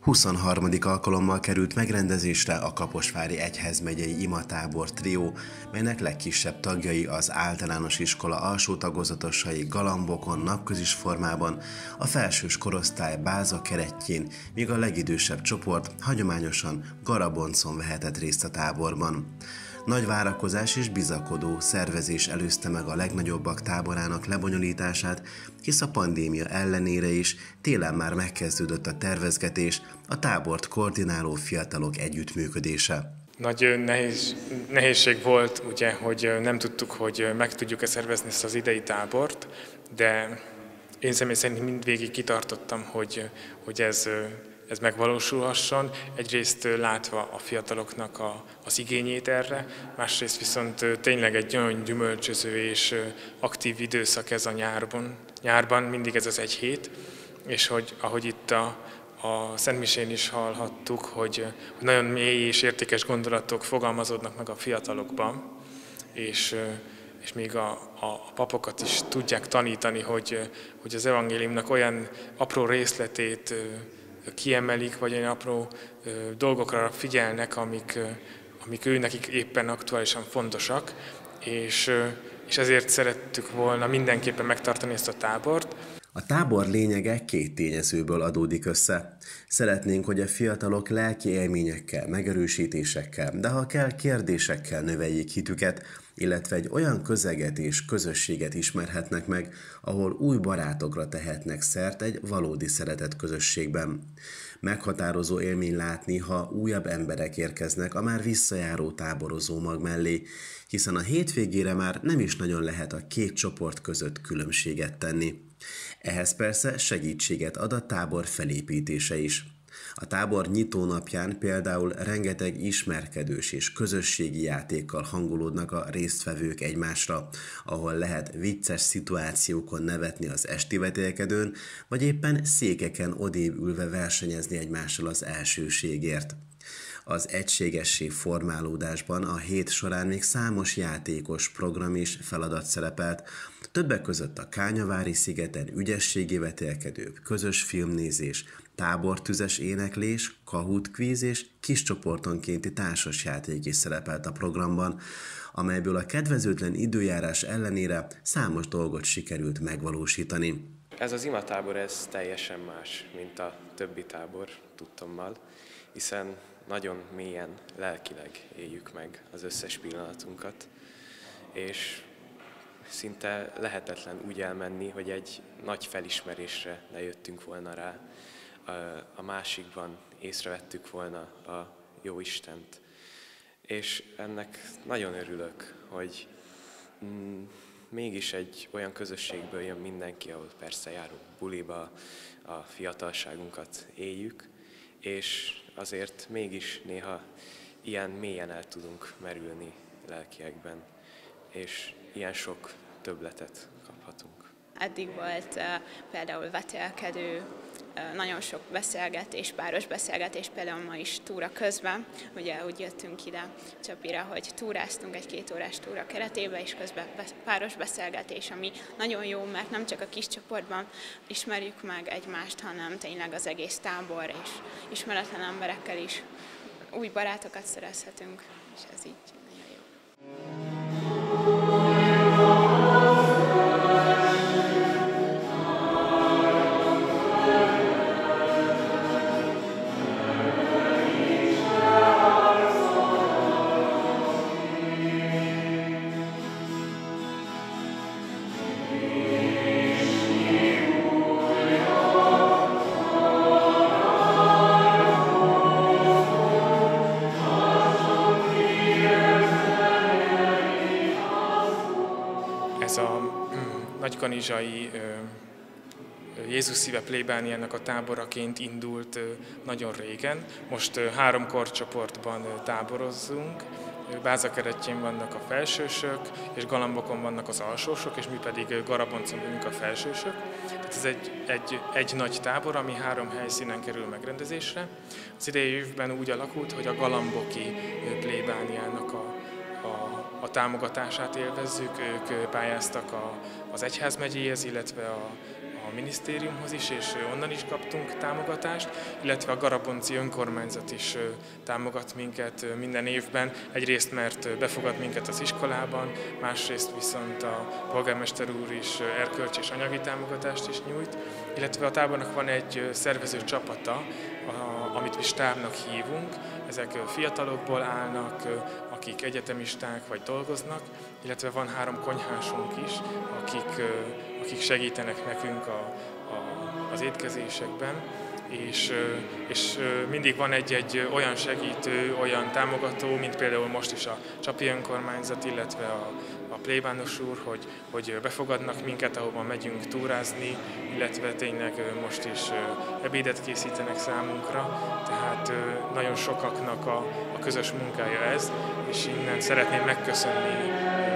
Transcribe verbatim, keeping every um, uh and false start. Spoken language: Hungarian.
huszonharmadik alkalommal került megrendezésre a Kaposvári Egyházmegyei imatábor trió, melynek legkisebb tagjai az általános iskola alsó tagozatosai galambokon napközis formában, a felsős korosztály báza keretjén, míg a legidősebb csoport hagyományosan Garaboncon vehetett részt a táborban. Nagy várakozás és bizakodó szervezés előzte meg a legnagyobbak táborának lebonyolítását, hisz a pandémia ellenére is télen már megkezdődött a tervezgetés, a tábort koordináló fiatalok együttműködése. Nagy nehéz, nehézség volt, ugye, hogy nem tudtuk, hogy meg tudjuk-e szervezni ezt az idei tábort, de én személy szerint mindvégig kitartottam, hogy, hogy ez, ez megvalósulhasson. Egyrészt látva a fiataloknak a, az igényét erre, másrészt viszont tényleg egy nagyon gyümölcsöző és aktív időszak ez a nyárban. Nyárban mindig ez az egy hét, és hogy ahogy itt a A Szentmisén is hallhattuk, hogy, hogy nagyon mély és értékes gondolatok fogalmazódnak meg a fiatalokban, és, és még a, a papokat is tudják tanítani, hogy, hogy az evangéliumnak olyan apró részletét kiemelik, vagy olyan apró dolgokra figyelnek, amik, amik ő nekik éppen aktuálisan fontosak, és, és ezért szerettük volna mindenképpen megtartani ezt a tábort. A tábor lényege két tényezőből adódik össze. Szeretnénk, hogy a fiatalok lelki élményekkel, megerősítésekkel, de ha kell kérdésekkel növeljék hitüket, illetve egy olyan közeget és közösséget ismerhetnek meg, ahol új barátokra tehetnek szert egy valódi szeretett közösségben. Meghatározó élmény látni, ha újabb emberek érkeznek a már visszajáró táborozó mag mellé, hiszen a hétvégére már nem is nagyon lehet a két csoport között különbséget tenni. Ehhez persze segítséget ad a tábor felépítése is. A tábor nyitónapján például rengeteg ismerkedős és közösségi játékkal hangolódnak a résztvevők egymásra, ahol lehet vicces szituációkon nevetni az esti vetélkedőn, vagy éppen székeken odébb ülve versenyezni egymással az elsőségért. Az egységessé formálódásban a hét során még számos játékos program és feladat szerepelt, többek között a Kányavári szigeten ügyességi vetélkedő, közös filmnézés, tábortüzes éneklés, Kahoot kvíz és kiscsoportonkénti társasjáték is szerepelt a programban, amelyből a kedvezőtlen időjárás ellenére számos dolgot sikerült megvalósítani. Ez az imatábor ez teljesen más, mint a többi tábor tudtommal, hiszen nagyon mélyen lelkileg éljük meg az összes pillanatunkat, és szinte lehetetlen úgy elmenni, hogy egy nagy felismerésre lejöttünk volna rá, a másikban észrevettük volna a jó Istent. És ennek nagyon örülök, hogy mm, mégis egy olyan közösségből jön mindenki, ahol persze járunk buliba, a fiatalságunkat éljük, és azért mégis néha ilyen mélyen el tudunk merülni lelkiekben, és ilyen sok többletet kaphatunk. Eddig volt uh, például vetélkedő, uh, nagyon sok beszélgetés, páros beszélgetés, például ma is túra közben, ugye úgy jöttünk ide Csapira, hogy túráztunk egy két órás túra keretében, és közben páros beszélgetés, ami nagyon jó, mert nem csak a kis csoportban ismerjük meg egymást, hanem tényleg az egész tábor, és ismeretlen emberekkel is új barátokat szerezhetünk, és ez így nagyon jó. Ez a nagykanizsai Jézus szíve plébániának a táboraként indult nagyon régen. Most három korcsoportban táborozzunk. Báza keretjén vannak a felsősök, és Galambokon vannak az alsósok, és mi pedig Garaboncon vagyunk a felsősök. Tehát ez egy, egy, egy nagy tábor, ami három helyszínen kerül megrendezésre. Az idei évben úgy alakult, hogy a galamboki plébániának a A, a támogatását élvezzük, ők pályáztak a, az egyházmegyéhez, illetve a, a minisztériumhoz is, és onnan is kaptunk támogatást, illetve a Garabonci önkormányzat is támogat minket minden évben. Egyrészt, mert befogad minket az iskolában, másrészt viszont a polgármester úr is erkölcsi és anyagi támogatást is nyújt, illetve a tábornak van egy szervező csapata, amit mi stábnak hívunk. Ezek fiatalokból állnak, akik egyetemisták vagy dolgoznak, illetve van három konyhásunk is, akik, akik segítenek nekünk a, a, az étkezésekben, és, és mindig van egy-egy olyan segítő, olyan támogató, mint például most is a Csapi önkormányzat, illetve a, a plébános úr, hogy, hogy befogadnak minket, ahova megyünk túrázni, illetve tényleg most is ebédet készítenek számunkra, tehát nagyon sokaknak a, a közös munkája ez, és innen szeretném megköszönni